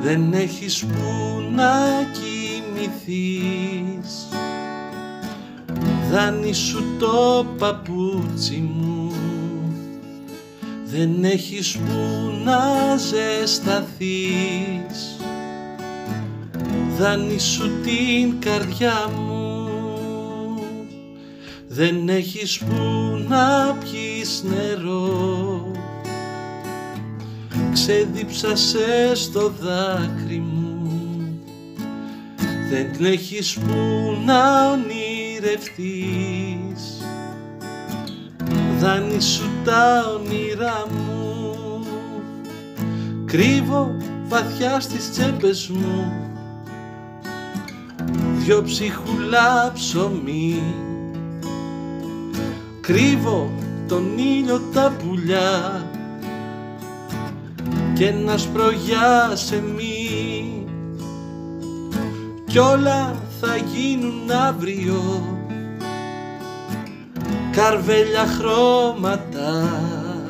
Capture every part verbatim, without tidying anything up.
δεν έχεις που να κοιμηθείς. Δάνει σου το παπούτσι μου, δεν έχεις που να ζεσταθείς. Δάνει σου την καρδιά μου, δεν έχεις που να πιεις νερό. Ξεδίψασες στο δάκρυ μου, δεν έχεις που να ονειρευτείς. Δάνει σου τα όνειρά μου, κρύβω βαθιά στις τσέπες μου δυο ψυχουλά ψωμί. Κρύβω τον ήλιο τα πουλιά και ένα σπρογιά σε μη, κι όλα θα γίνουν αύριο καρβέλια χρώματα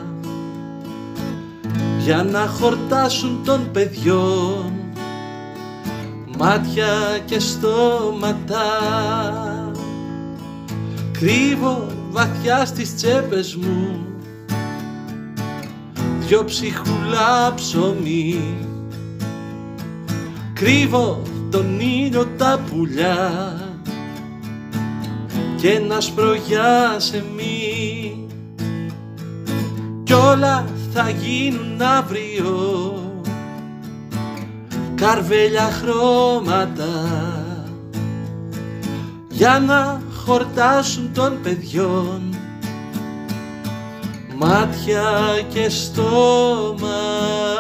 για να χορτάσουν των παιδιών μάτια και στόματα. Κρύβω βαθιά στις τσέπες μου δυο ψυχουλά ψωμί. Κρύβω τον ήλιο τα πουλιά και ένα σπρογιά σε μη, κι όλα θα γίνουν αύριο καρβέλια χρώματα για να χορτάσουν των παιδιών μάτια και στόμα.